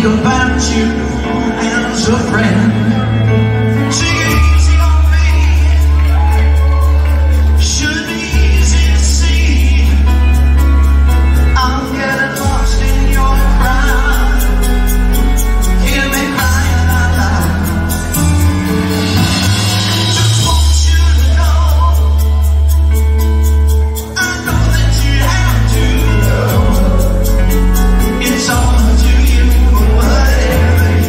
about you as a friend. Take it easy on me. Should be easy to see. I'm getting lost in your crowd. Hear me crying out loud. Just want you to know, I know that you have to know. It's all to you, whatever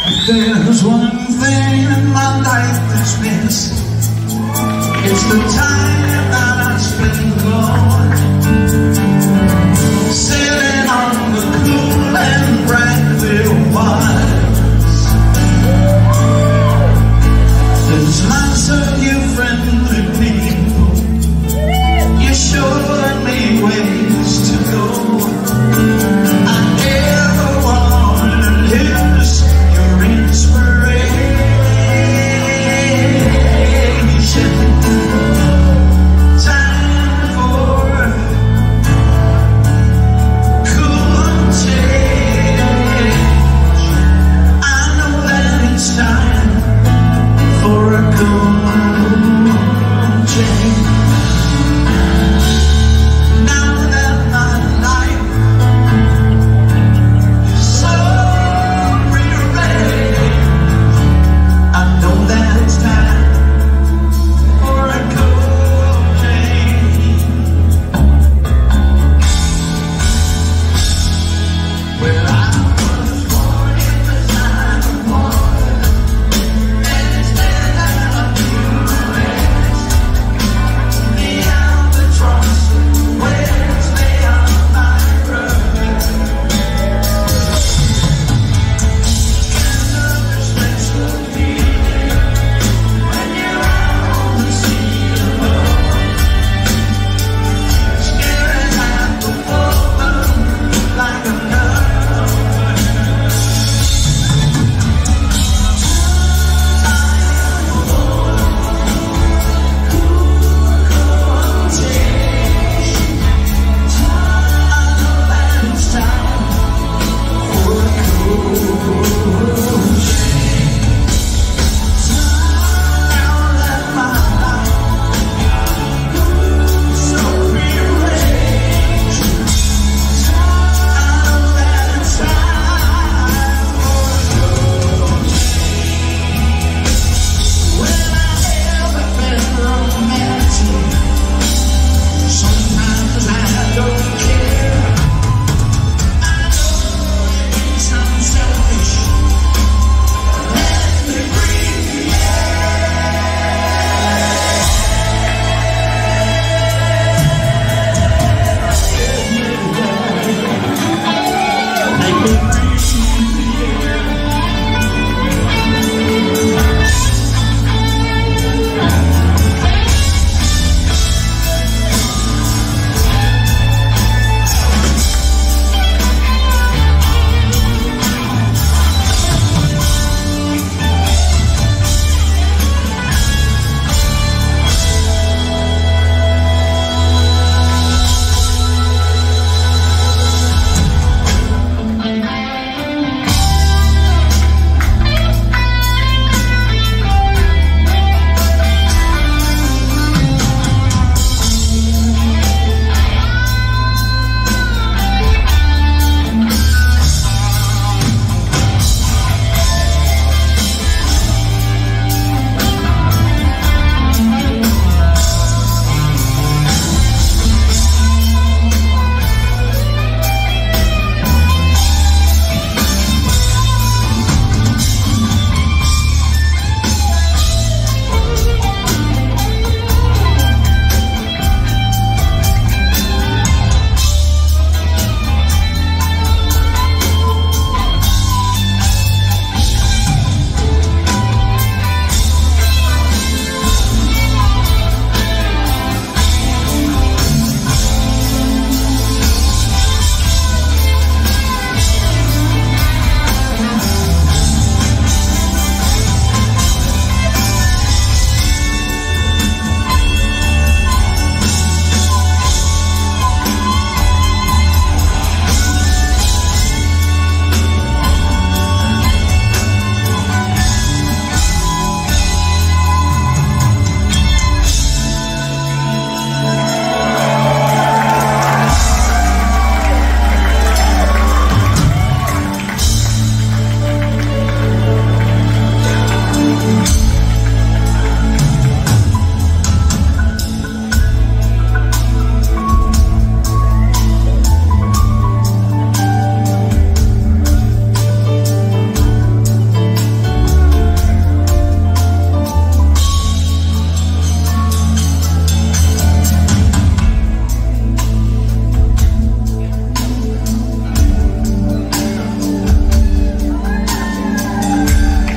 There's one thing in my life that's missed. It's the time that I spend alone, sitting on the cool and bright clear waters. There's lots of you friendly people, you showed me ways to go. I never wanted to lose your inspiration.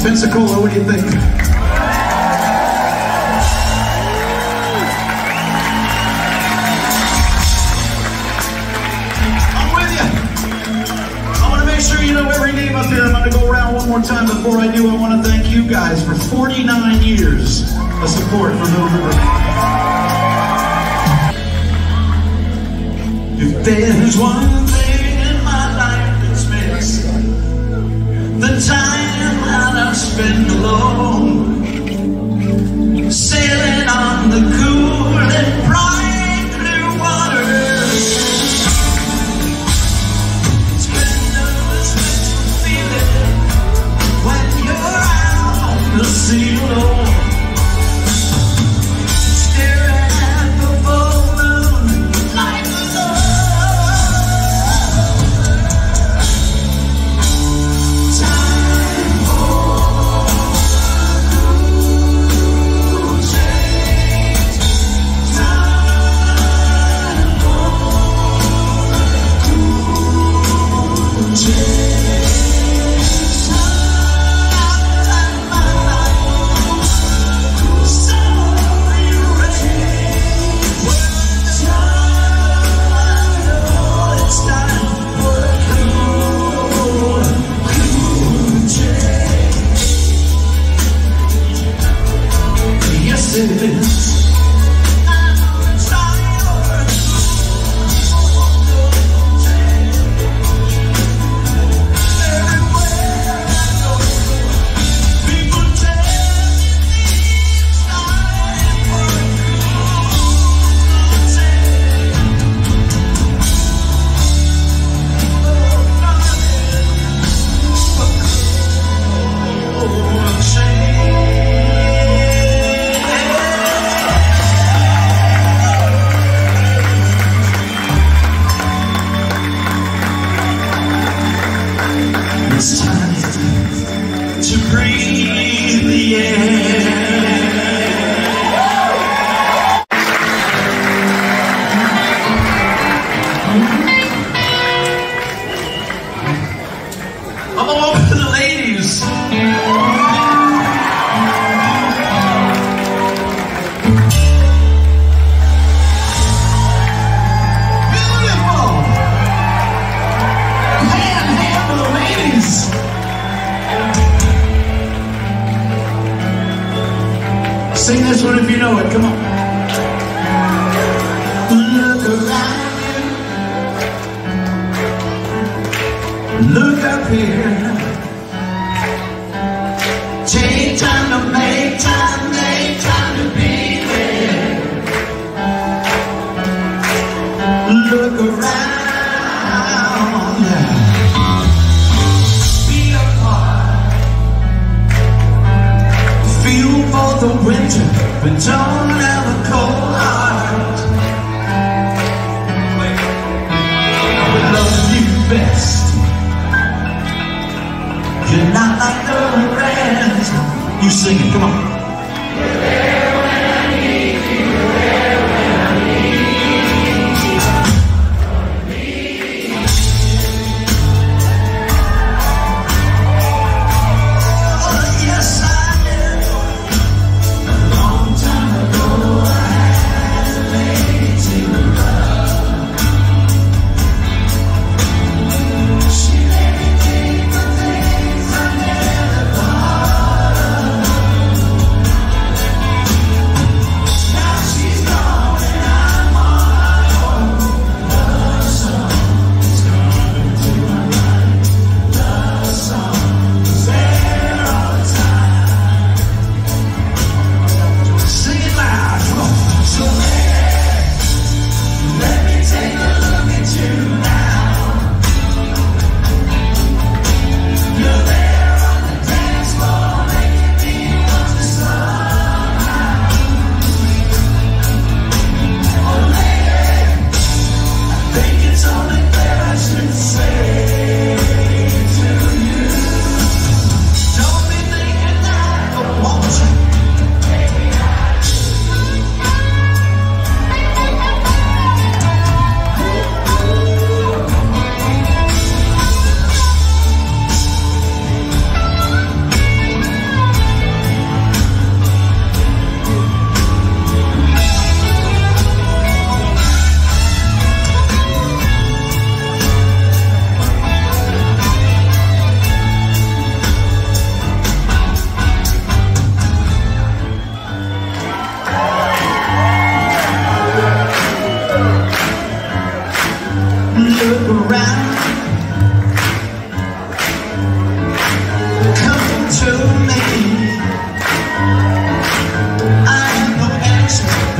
Pensacola, what do you think? I'm with you. I want to make sure you know every name up here. I'm going to go around one more time. Before I do, I want to thank you guys for 49 years of support for Little River. If there's one thing in my life that's missing, the time that I spend alone, sailing on the cool and bright blue waters. It's kind of a special feeling when you're out on the sea alone, staring at the full moon like a sing this one if you know it, come on. Look around you. Look up here. Take time to make time to be there. Look around. Be a part. Feel for the winter, but don't have a cold heart. I would love you best. You're not like the rest. You sing it, come on. You're there when I need you. You're there when I need you. Oh, yes, I am. A long time ago, I had a lady to love. She let me take the things I never thought of.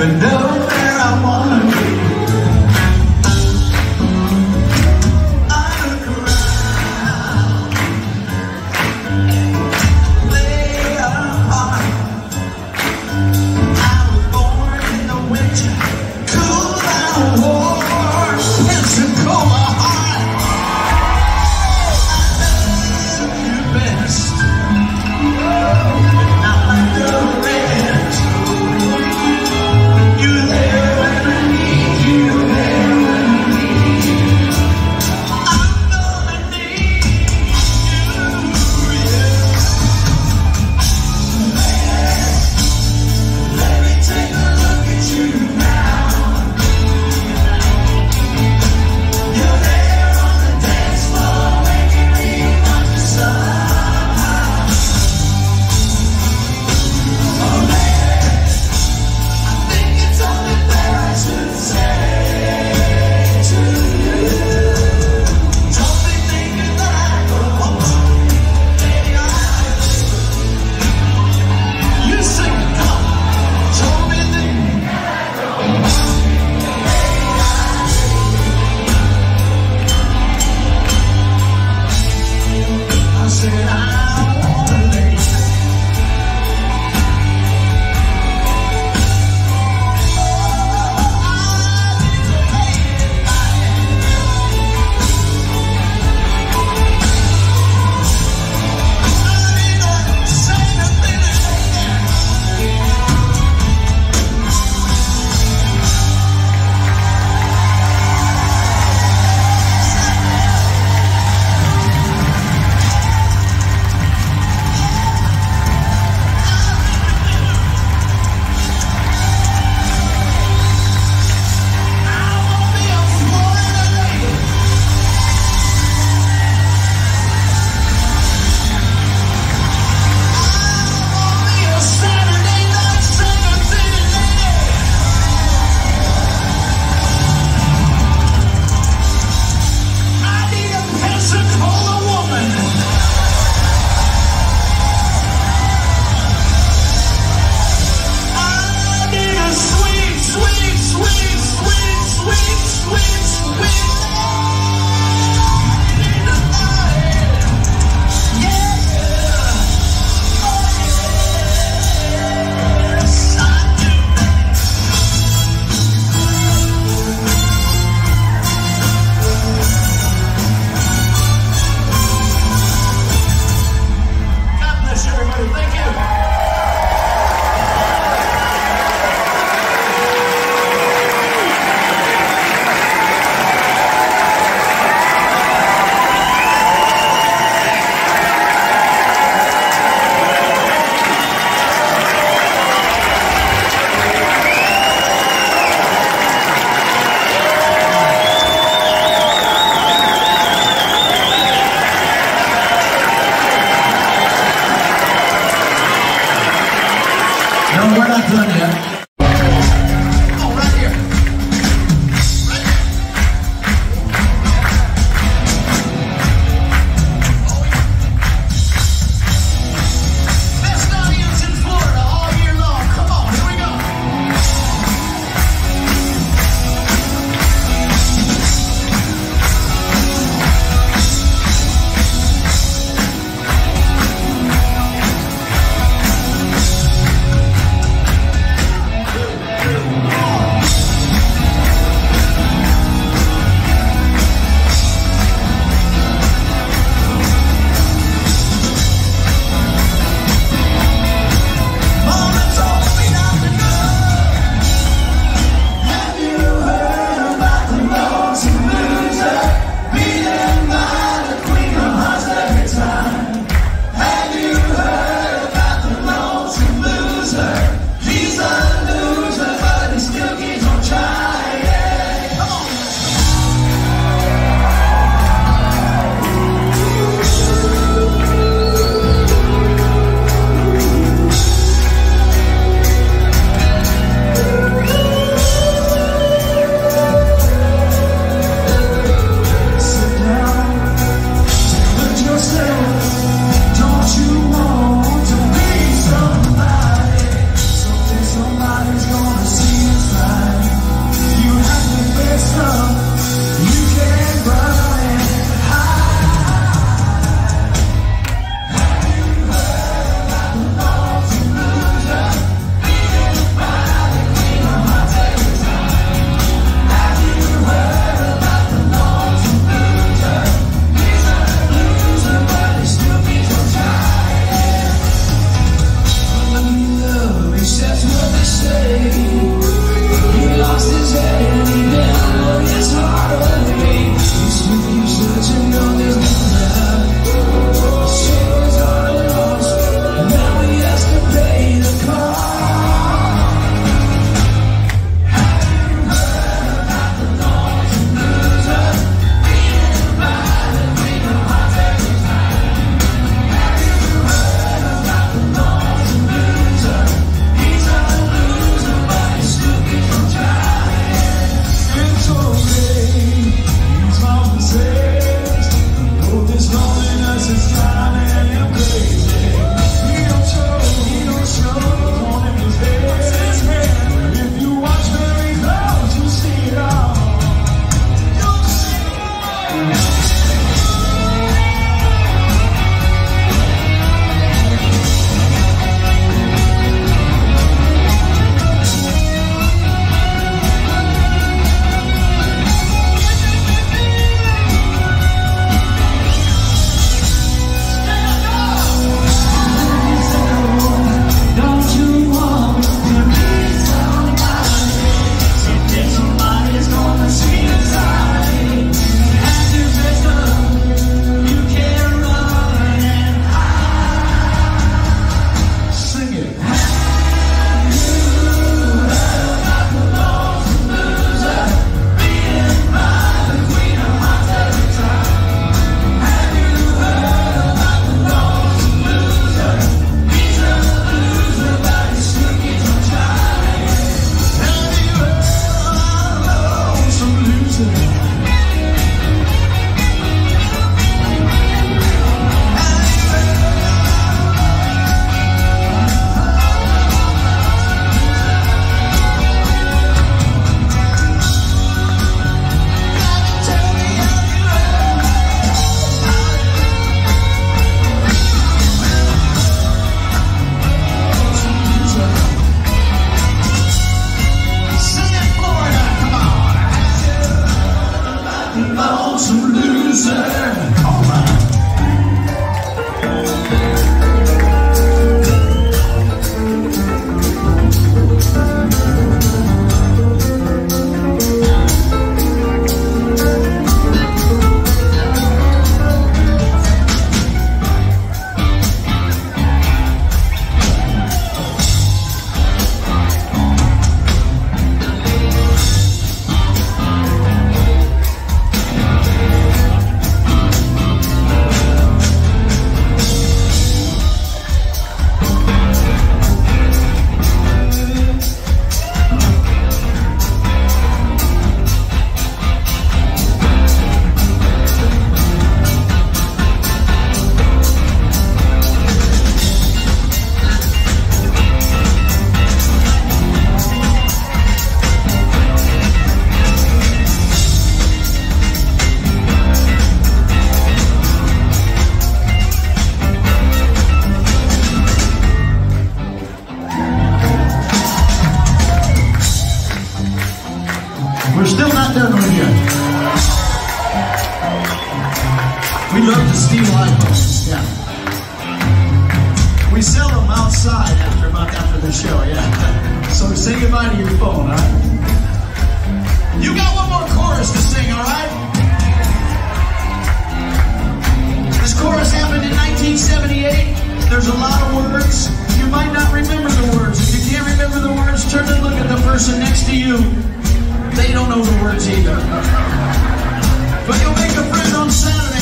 to know where I wanna be. Underground, lay apart. I was born in the winter, cool and warm. Pensacola heart, I love you best. Not like the rest. You there when I need you, there when I need you. I'm gonna need you, yeah. Let me take a look at you now. You're there on the dance floor, making me want to somehow. Oh man, I think it's only fair I should say to you. Don't be thinking that I go home, baby. You sing it, come on. Don't be thinking that I go home. I said I wanna lay you. No, we're not done yet. Oh, right here. Right here. Oh, yeah. Best audience in Florida all year long. Come on, here we go. outside after the show, yeah. So say goodbye to your phone, all right? You got one more chorus to sing, all right? This chorus happened in 1978. There's a lot of words. You might not remember the words. If you can't remember the words, turn and look at the person next to you. They don't know the words either. But you'll make a friend on Saturday.